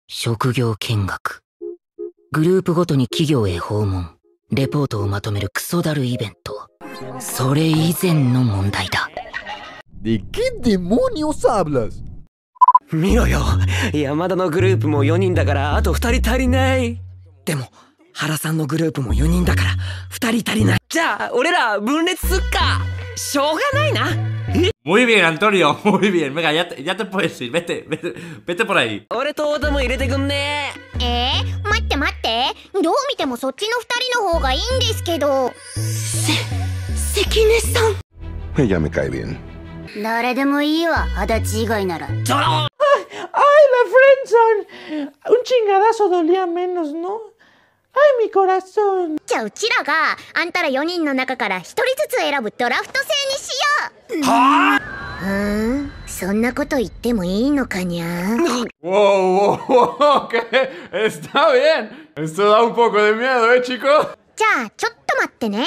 職業見学。グループごとに企業へ訪問。レポートをまとめるクソだるイベント。それ以前の問題だ。 ¿De qué demonios hablas? 見ろよ、山田のグループも4人だからあと2人足りない。でも原さんのグループも4人だから2人足りない。じゃあ俺ら分裂すっか。しょうがないな。 Muy bien, Antonio, muy bien. Venga, ya te puedes ir. Vete por ahí. 俺と太田も入れてくんね。 待って待って。どう見てもそっちの2人の方がいいんですけど。 関根さん。 Ella me cae bien. 誰でもいいわ、足立以外なら。 ¡Ay, la friendzone! Un chingadazo dolía menos, ¿no? ¡Ay, mi corazón! じゃあうちらがあんたら4人の中から1人ずつ選ぶドラフト制にしよう。はあ、そんなこと言ってもいいのかにゃ。 Wow, ¿qué? Está bien. Esto da un poco de miedo, chicos. じゃあちょっと待ってね。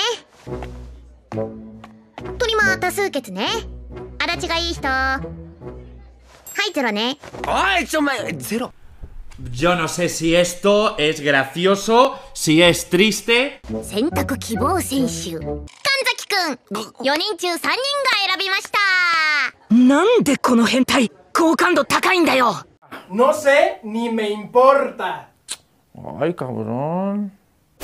トリマー多数決ね。足立がいい人。はい、ゼロね。 おい、ちょ前ゼロ。 Yo no sé si esto es gracioso, si es triste. 選択希望選手。神崎くん、4人中3人が選びました。 なんでこの変態、好感度高いんだよ。 No sé ni me importa. Ay, cabrón. 待って、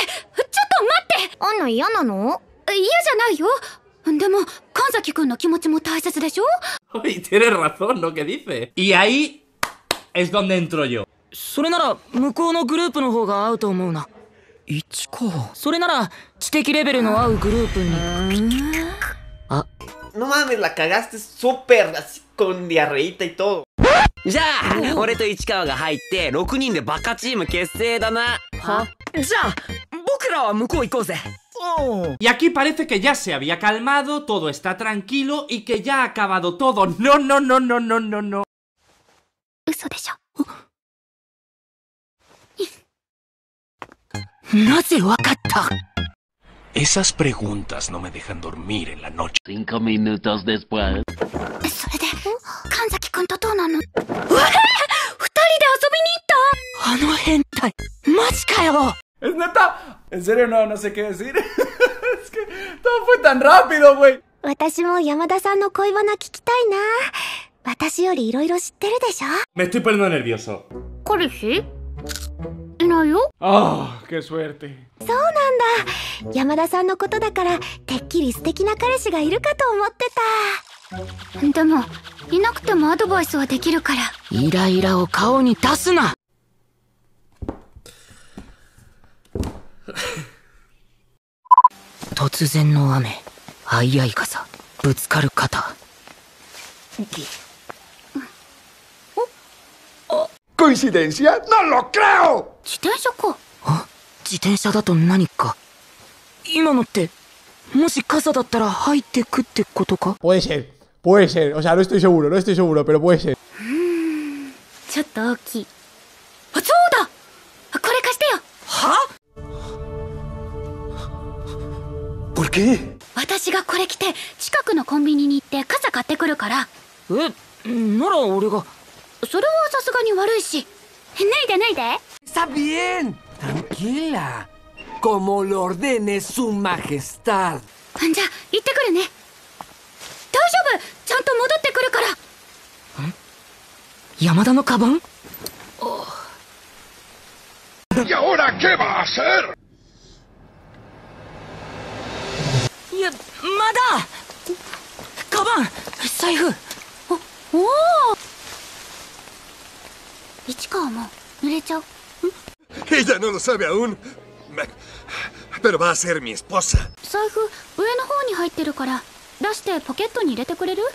ちょっと待って。あんの嫌なの？ 嫌じゃないよ。でも神崎くんの気持ちも大切でしょ。 Ay, tienes razón lo que dice. Y ahí es donde entro yo. それなら向こうのグループの方が合うと思うな。1か。それなら知的レベルの合うグループに。あ、 No mames, la cagaste súper así con diarreíta y todo. じゃあ俺と市川が入って6人でバカチーム結成だな。は？じゃあ僕らは向こう行こうぜ。 Y aquí parece que ya se había calmado, todo está tranquilo y que ya ha acabado todo. No, no, no, no, no, no, no. 嘘でしょ。 なぜわかった？ Esas preguntas no me dejan dormir en la noche. 5 minutos después. それで神崎くんとどうなの？2人で遊びに行った？ あの変態、マジかよ。 Es neta, en serio no sé qué decir. Es que todo fue tan rápido, güey. 私も山田さんの恋バナ聞きたいな。私よりいろいろ知ってるでしょ。 Me estoy poniendo nervioso. 彼氏？いないよ。 Ah, qué suerte. そうなんだ。山田さんのことだからてっきり素敵な彼氏がいるかと思ってた。 でもいなくてもアドバイスはできるから。 イライラを顔に出すな。突然の雨、あいあい傘、ぶつかる肩。 ¿Coincidencia? ¡No lo creo! 自転車か。 あ、自転車だと何か。今のって、もし傘だったら入ってくってことか？ Puede ser, puede ser. O sea, no estoy seguro, pero puede ser. ちょっと大きい。あ、そうだ。これ貸してよ。 は？¿Por qué？ 私がこれ着て近くのコンビニに行って傘買ってくるから。 なら俺が。 それはさすがに悪いし。脱いで。 Está bien. Tranquila. Como lo ordene su majestad. じゃあ行ってくるね。大丈夫。ちゃんと戻ってくるから。 山田のカバン ¿Y ahora qué va a hacer? いや、まだカバン、財布。 おお。市川も濡れちゃう。 Ella no lo sabe aún. Pero va a ser mi esposa. 財布上の方に入ってるから出してポケットに入れてくれる？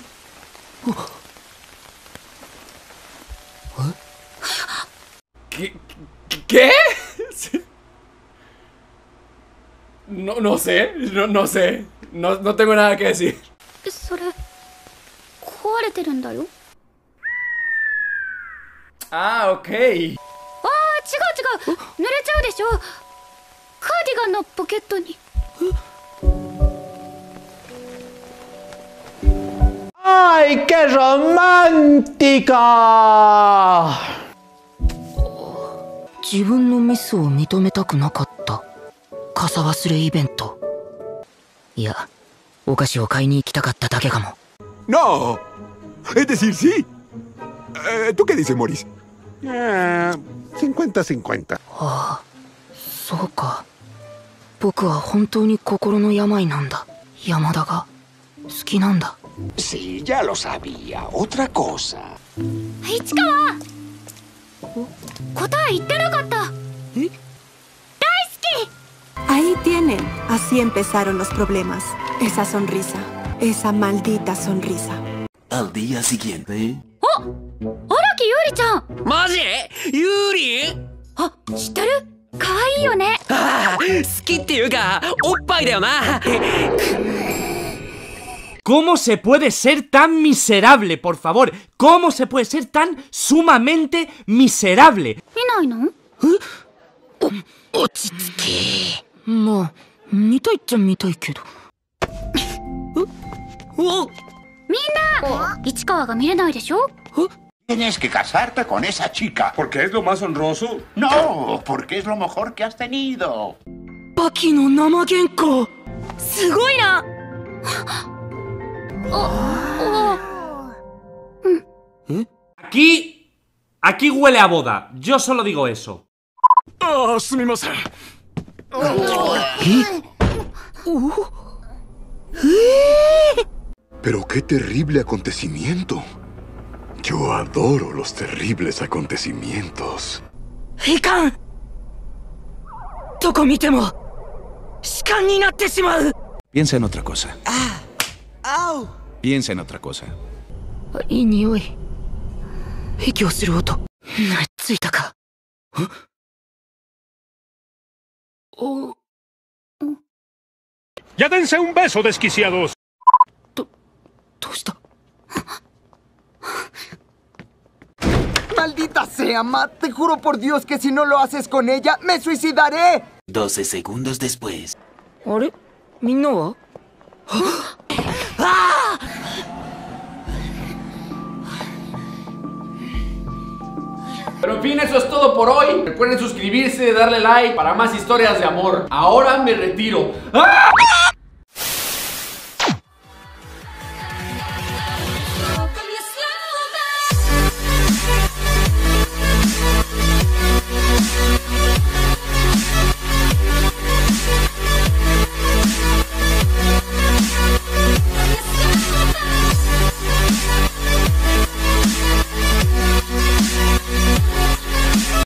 ¿Qué? No sé, no sé. No tengo nada que decir. それ壊れてるんだよ。 Ah, ok. 違う。濡れちゃうでしょ。カーディガンのポケットに。 ¡Ay, qué romántica! 自分のミスを認めたくなかった傘忘れイベント。いや、お菓子を買いに行きたかっただけかも。 No. Es decir, sí. ¿Tú qué dices, Morris? 50-50. ああ、そうか。僕は本当に心の病なんだ。山田が好きなんだ。 Sí, ya lo sabía. Otra cosa. 市川、答え言ってなかった。大好き。 Ahí tienen. Así empezaron los problemas. Esa sonrisa. Esa maldita sonrisa. Al día siguiente. あ、荒木優里ちゃん。 マジ？ユーリ？ あ、知ってる？可愛いよね。 ああ、好きっていうか、おっぱいだよな。 ¿Cómo se puede ser tan miserable, por favor? ¿Cómo se puede ser tan sumamente miserable? 見ないの？ 落ち着け。まあ、見たいっちゃ見たいけど。 みんな、市川が見れないでしょ？ Tienes que casarte con esa chica. ¿Porque es lo más honroso? No, porque es lo mejor que has tenido. バキの生原稿。 すごいな。 Aquí huele a boda. Yo solo digo eso. Ah, sumimasen. Pero qué terrible acontecimiento. Yo adoro los terribles acontecimientos. いかん。どこ見ても痴漢になってしまう。 Piensa en otra cosa. Piensa en otra cosa. いい匂い。息をする音。ついたか。お。 ¡Ya dense un beso, desquiciados! どうした？ ¡Maldita sea, Matt! Te juro por Dios que si no lo haces con ella, ¡me suicidaré! 12 segundos después. あれ？みんなは？ Pero en fin, eso es todo por hoy. Recuerden suscribirse, darle like para más historias de amor. Ahora me retiro. ¡Ah!